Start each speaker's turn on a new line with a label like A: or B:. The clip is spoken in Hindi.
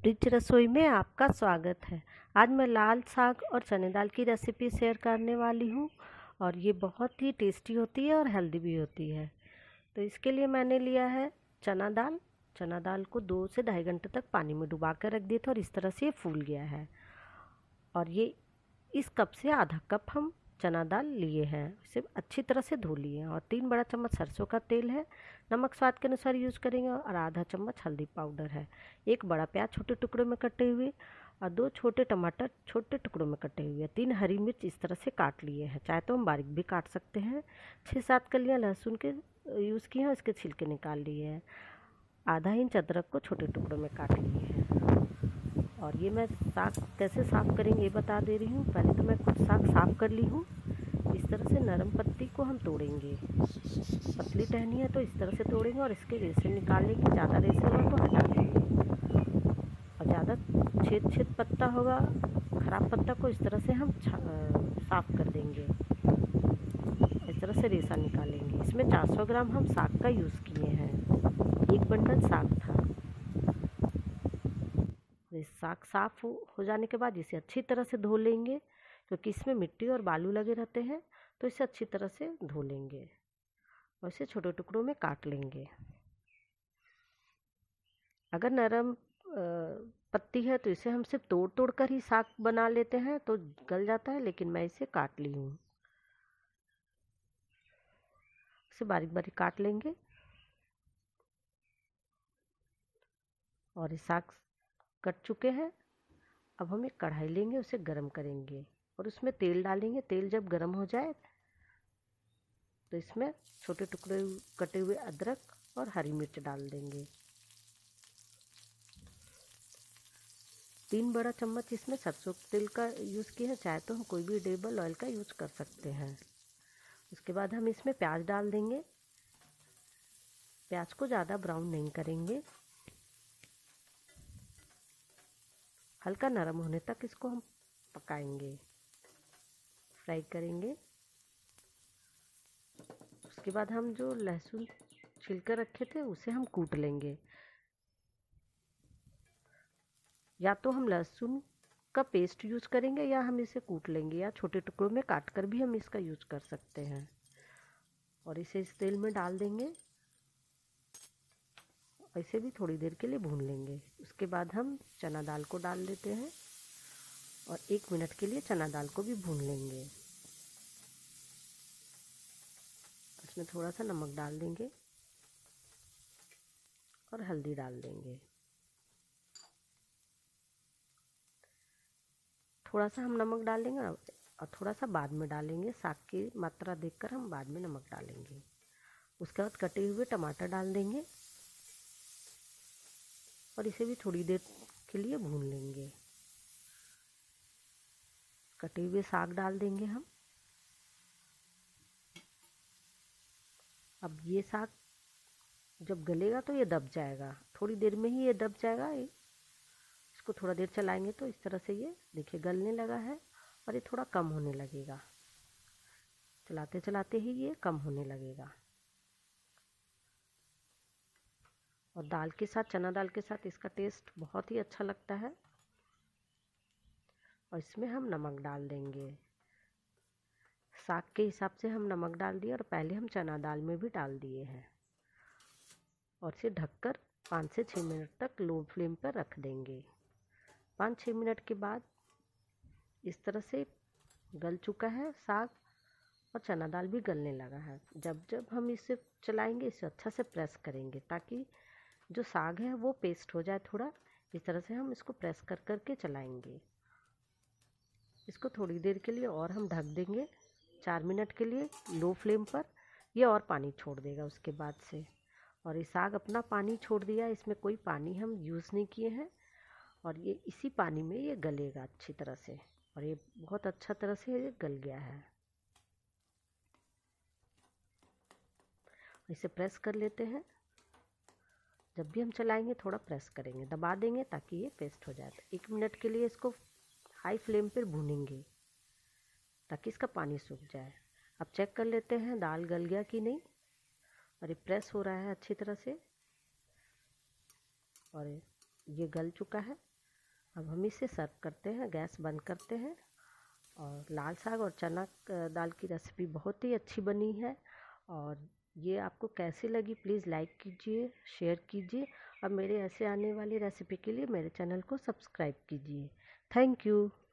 A: ब्रिज रसोई में आपका स्वागत है। आज मैं लाल साग और चने दाल की रेसिपी शेयर करने वाली हूँ और ये बहुत ही टेस्टी होती है और हेल्दी भी होती है। तो इसके लिए मैंने लिया है चना दाल को 2 से ढाई घंटे तक पानी में डुबा कर रख दिए थे और इस तरह से ये फूल गया है। और ये इस कप से आधा कप हम चना दाल लिए हैं, इसे अच्छी तरह से धो लिए हैं। और 3 बड़ा चम्मच सरसों का तेल है, नमक स्वाद के अनुसार यूज़ करेंगे और आधा चम्मच हल्दी पाउडर है। एक बड़ा प्याज छोटे टुकड़ों में कटे हुए और 2 छोटे टमाटर छोटे टुकड़ों में कटे हुए, 3 हरी मिर्च इस तरह से काट लिए हैं, चाहे तो हम बारीक भी काट सकते हैं। 6-7 कलियाँ लहसुन के यूज़ किए हैं, इसके छिलके निकाल लिए हैं। आधा इंच अदरक को छोटे टुकड़ों में काट लिए हैं। और ये मैं साग कैसे साफ़ करेंगे ये बता दे रही हूँ। पहले तो मैं कुछ साग साफ़ कर ली हूँ। इस तरह से नरम पत्ती को हम तोड़ेंगे, पतली टहनी है तो इस तरह से तोड़ेंगे और इसके रेशे निकाल लेंगे। ज़्यादा रेशे होगा तो हटा देंगे और ज़्यादा छेद पत्ता होगा, खराब पत्ता को इस तरह से हम साफ़ कर देंगे। इस तरह से रेशा निकालेंगे। इसमें 400 ग्राम हम साग का यूज़ किए हैं, 1 बंडल साग था। साग साफ़ हो जाने के बाद इसे अच्छी तरह से धो लेंगे, क्योंकि इसमें मिट्टी और बालू लगे रहते हैं, तो इसे अच्छी तरह से धो लेंगे और इसे छोटे टुकड़ों में काट लेंगे। अगर नरम पत्ती है तो इसे हम सिर्फ तोड़ कर ही साग बना लेते हैं तो गल जाता है, लेकिन मैं इसे काट ली हूँ। इसे बारीक बारीक काट लेंगे और ये साग कट चुके हैं। अब हम एक कढ़ाई लेंगे, उसे गरम करेंगे और उसमें तेल डालेंगे। तेल जब गरम हो जाए तो इसमें छोटे टुकड़े कटे हुए अदरक और हरी मिर्च डाल देंगे। 3 बड़ा चम्मच इसमें सरसों तेल का यूज़ किया है, चाहे तो हम कोई भी एडिबल ऑयल का यूज़ कर सकते हैं। उसके बाद हम इसमें प्याज डाल देंगे। प्याज को ज़्यादा ब्राउन नहीं करेंगे, हल्का नरम होने तक इसको हम पकाएंगे, फ्राई करेंगे। उसके बाद हम जो लहसुन छिलकर रखे थे उसे हम कूट लेंगे। या तो हम लहसुन का पेस्ट यूज़ करेंगे या हम इसे कूट लेंगे, या छोटे टुकड़ों में काट कर भी हम इसका यूज़ कर सकते हैं। और इसे इस तेल में डाल देंगे, इसे भी थोड़ी देर के लिए भून लेंगे। उसके बाद हम चना दाल को डाल देते हैं और 1 मिनट के लिए चना दाल को भी भून लेंगे। इसमें थोड़ा सा नमक डाल देंगे और हल्दी डाल देंगे। थोड़ा सा हम नमक डाल देंगे और थोड़ा सा बाद में डालेंगे, साग की मात्रा देखकर हम बाद में नमक डालेंगे। उसके बाद कटे हुए टमाटर डाल देंगे और इसे भी थोड़ी देर के लिए भून लेंगे। कटे हुए साग डाल देंगे हम। अब ये साग जब गलेगा तो ये दब जाएगा, थोड़ी देर में ही ये दब जाएगा। इसको थोड़ा देर चलाएंगे तो इस तरह से ये देखिए गलने लगा है और ये थोड़ा कम होने लगेगा। चलाते चलाते ही ये कम होने लगेगा। और दाल के साथ, चना दाल के साथ इसका टेस्ट बहुत ही अच्छा लगता है। और इसमें हम नमक डाल देंगे, साग के हिसाब से हम नमक डाल दिए और पहले हम चना दाल में भी डाल दिए हैं। और इसे ढककर 5 से 6 मिनट तक लो फ्लेम पर रख देंगे। 5-6 मिनट के बाद इस तरह से गल चुका है साग और चना दाल भी गलने लगा है। जब जब हम इसे चलाएंगे, इसे अच्छा से प्रेस करेंगे ताकि जो साग है वो पेस्ट हो जाए थोड़ा। इस तरह से हम इसको प्रेस कर कर के चलाएंगे। इसको थोड़ी देर के लिए और हम ढक देंगे, 4 मिनट के लिए लो फ्लेम पर। ये और पानी छोड़ देगा उसके बाद से। और ये साग अपना पानी छोड़ दिया, इसमें कोई पानी हम यूज़ नहीं किए हैं और ये इसी पानी में ये गलेगा अच्छी तरह से। और ये बहुत अच्छा तरह से ये गल गया है। इसे प्रेस कर लेते हैं। जब भी हम चलाएंगे थोड़ा प्रेस करेंगे, दबा देंगे ताकि ये पेस्ट हो जाए। 1 मिनट के लिए इसको हाई फ्लेम पर भूनेंगे ताकि इसका पानी सूख जाए। अब चेक कर लेते हैं दाल गल गया कि नहीं। और ये प्रेस हो रहा है अच्छी तरह से और ये गल चुका है। अब हम इसे सर्व करते हैं, गैस बंद करते हैं। और लाल साग और चना दाल की रेसिपी बहुत ही अच्छी बनी है। और ये आपको कैसी लगी प्लीज़ लाइक कीजिए, शेयर कीजिए और मेरे ऐसे आने वाली रेसिपी के लिए मेरे चैनल को सब्सक्राइब कीजिए। Thank you.